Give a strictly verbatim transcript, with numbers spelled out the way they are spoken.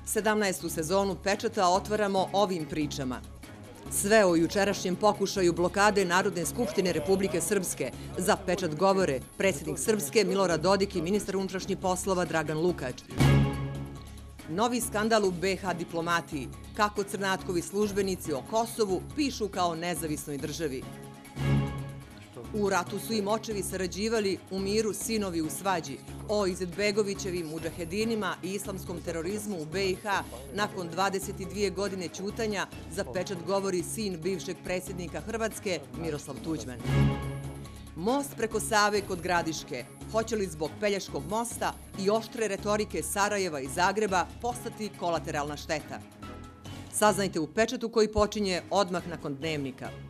sedamnaestu sezonu Pečata otvaramo ovim pričama. Sve o jučerašnjem pokušaju blokade Narodne skupštine Republike Srpske. Za Pečat govore predsjednik Srpske Milorad Dodik i ministar unutrašnjih poslova Dragan Lukač. Novi skandal u be ha diplomatiji. Kako crnatkovi službenici o Kosovu pišu kao nezavisnoj državi. U ratu su im očevi sarađivali, u miru sinovi u svađi. O Izetbegovićevim mudžahedinima i islamskom terorizmu u be ha nakon dvadeset dvije godine ćutanja za Pečat govori sin bivšeg predsjednika Hrvatske Miroslav Tuđman. Most preko Save kod Gradiške. Hoće li zbog Pelješkog mosta i oštre retorike Sarajeva i Zagreba postati kolateralna šteta? Saznajte u Pečatu koji počinje odmah nakon Dnevnika.